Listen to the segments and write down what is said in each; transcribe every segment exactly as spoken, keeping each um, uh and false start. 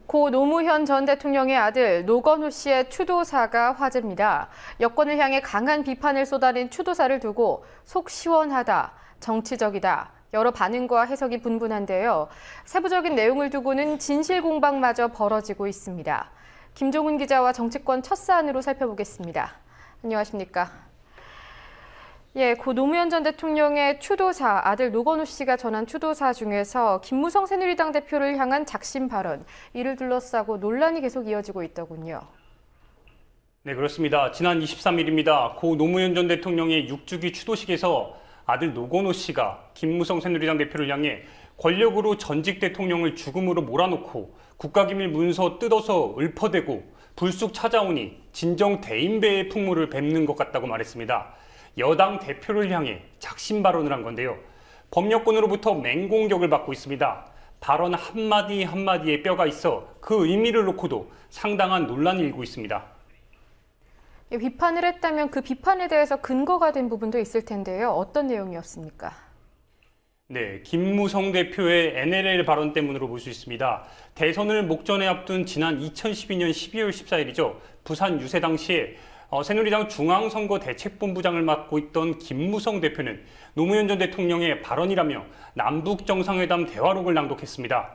고 노무현 전 대통령의 아들 노건우 씨의 추도사가 화제입니다. 여권을 향해 강한 비판을 쏟아낸 추도사를 두고 속 시원하다, 정치적이다, 여러 반응과 해석이 분분한데요. 세부적인 내용을 두고는 진실 공방마저 벌어지고 있습니다. 김종훈 기자와 정치권 첫 사안으로 살펴보겠습니다. 안녕하십니까? 예, 고 노무현 전 대통령의 추도사, 아들 노건우 씨가 전한 추도사 중에서 김무성 새누리당 대표를 향한 작심 발언, 이를 둘러싸고 논란이 계속 이어지고 있더군요. 네, 그렇습니다. 지난 이십삼일입니다. 고 노무현 전 대통령의 육 주기 추도식에서 아들 노건우 씨가 김무성 새누리당 대표를 향해 권력으로 전직 대통령을 죽음으로 몰아놓고 국가기밀 문서 뜯어서 읊어대고 불쑥 찾아오니 진정 대인배의 풍물을 뵙는 것 같다고 말했습니다. 여당 대표를 향해 작심 발언을 한 건데요. 법여권으로부터 맹공격을 받고 있습니다. 발언 한마디 한마디에 뼈가 있어 그 의미를 놓고도 상당한 논란이 일고 있습니다. 비판을 했다면 그 비판에 대해서 근거가 된 부분도 있을 텐데요. 어떤 내용이었습니까? 네, 김무성 대표의 엔엘엘 발언 때문으로 볼 수 있습니다. 대선을 목전에 앞둔 지난 이천십이년 십이월 십사일이죠. 부산 유세 당시에 어, 새누리당 중앙선거대책본부장을 맡고 있던 김무성 대표는 노무현 전 대통령의 발언이라며 남북정상회담 대화록을 낭독했습니다.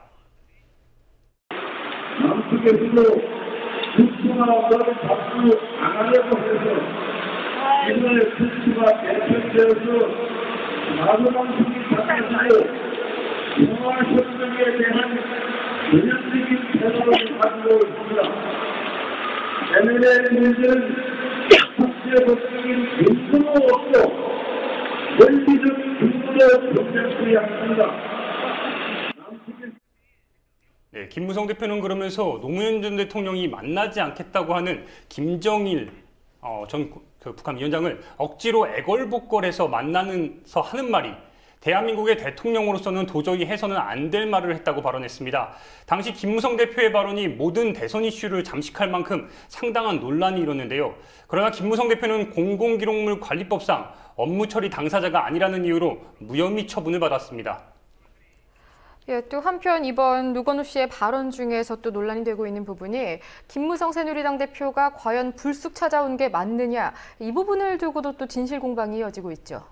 남측에서도 특수화를 자꾸 안 하려고 해서 이번에 특수가 개편되어서 나도남북이 작가시고 평화협정에 대한 전형적인 태도를 가지고 있습니다. 엔엘엘 문제는 국제법적인 근거도 없고 원리적 근거도 존재하지 않습니다. 네, 김무성 대표는 그러면서 노무현 전 대통령이 만나지 않겠다고 하는 김정일 어, 전 그 북한 위원장을 억지로 애걸복걸해서 만나면서 하는 말이 대한민국의 대통령으로서는 도저히 해서는 안 될 말을 했다고 발언했습니다. 당시 김무성 대표의 발언이 모든 대선 이슈를 잠식할 만큼 상당한 논란이 일었는데요. 그러나 김무성 대표는 공공기록물 관리법상 업무 처리 당사자가 아니라는 이유로 무혐의 처분을 받았습니다. 예, 또 한편 이번 노건우 씨의 발언 중에서 또 논란이 되고 있는 부분이 김무성 새누리당 대표가 과연 불쑥 찾아온 게 맞느냐, 이 부분을 두고도 또 진실 공방이 이어지고 있죠.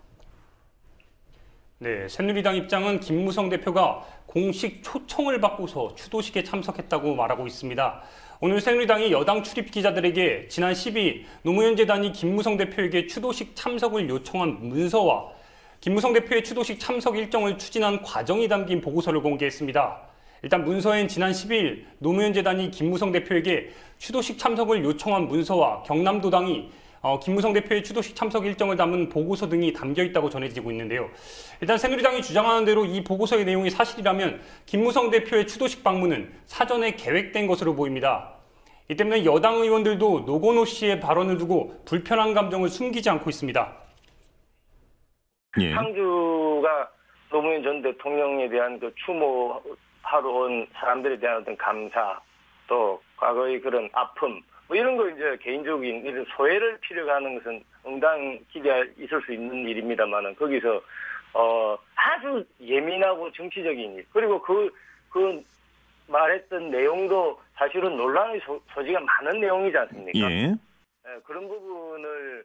네, 새누리당 입장은 김무성 대표가 공식 초청을 받고서 추도식에 참석했다고 말하고 있습니다. 오늘 새누리당이 여당 출입 기자들에게 지난 십이일 노무현 재단이 김무성 대표에게 추도식 참석을 요청한 문서와 김무성 대표의 추도식 참석 일정을 추진한 과정이 담긴 보고서를 공개했습니다. 일단 문서엔 지난 십이일 노무현 재단이 김무성 대표에게 추도식 참석을 요청한 문서와 경남도당이 어, 김무성 대표의 추도식 참석 일정을 담은 보고서 등이 담겨 있다고 전해지고 있는데요. 일단 새누리당이 주장하는 대로 이 보고서의 내용이 사실이라면 김무성 대표의 추도식 방문은 사전에 계획된 것으로 보입니다. 이 때문에 여당 의원들도 노건우 씨의 발언을 두고 불편한 감정을 숨기지 않고 있습니다. 예. 상주가 노무현 전 대통령에 대한 그 추모하러 온 사람들에 대한 어떤 감사, 또 과거의 그런 아픔, 뭐 이런 거 이제 개인적인 이런 소외를 필요가 하는 것은 응당 기대할 있을 수 있는 일입니다만은 거기서 어 아주 예민하고 정치적인 일, 그리고 그 그 말했던 내용도 사실은 논란의 소, 소지가 많은 내용이지 않습니까? 예. 네, 그런 부분을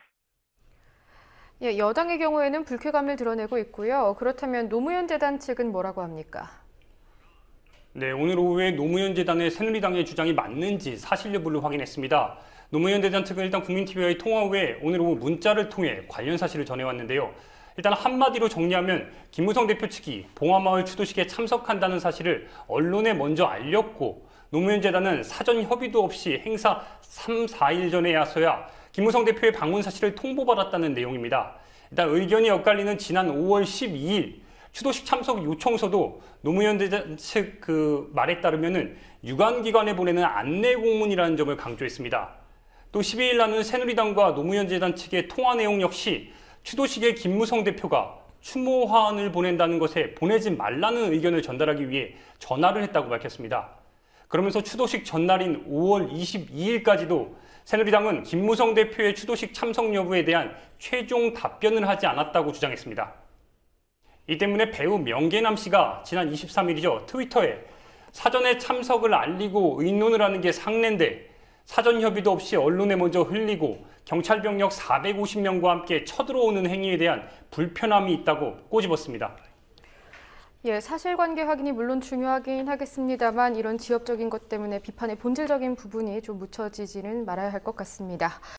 예, 여당의 경우에는 불쾌감을 드러내고 있고요. 그렇다면 노무현 재단 측은 뭐라고 합니까? 네, 오늘 오후에 노무현 재단의 새누리당의 주장이 맞는지 사실 여부를 확인했습니다. 노무현 재단 측은 일단 국민티비와의 통화 후에 오늘 오후 문자를 통해 관련 사실을 전해왔는데요. 일단 한마디로 정리하면 김무성 대표 측이 봉화마을 추도식에 참석한다는 사실을 언론에 먼저 알렸고 노무현 재단은 사전 협의도 없이 행사 삼, 사일 전에야서야 김무성 대표의 방문 사실을 통보받았다는 내용입니다. 일단 의견이 엇갈리는 지난 오월 십이일 추도식 참석 요청서도 노무현 재단 측 그 말에 따르면은 유관기관에 보내는 안내 공문이라는 점을 강조했습니다. 또 십이일 나는 새누리당과 노무현 재단 측의 통화 내용 역시 추도식에 김무성 대표가 추모화환을 보낸다는 것에 보내지 말라는 의견을 전달하기 위해 전화를 했다고 밝혔습니다. 그러면서 추도식 전날인 오월 이십이일까지도 새누리당은 김무성 대표의 추도식 참석 여부에 대한 최종 답변을 하지 않았다고 주장했습니다. 이 때문에 배우 명계남 씨가 지난 이십삼일이죠. 트위터에 사전에 참석을 알리고 의논을 하는 게 상례인데 사전 협의도 없이 언론에 먼저 흘리고 경찰 병력 사백오십 명과 함께 쳐들어오는 행위에 대한 불편함이 있다고 꼬집었습니다. 예, 사실관계 확인이 물론 중요하긴 하겠습니다만 이런 지엽적인 것 때문에 비판의 본질적인 부분이 좀 묻혀지지는 말아야 할 것 같습니다.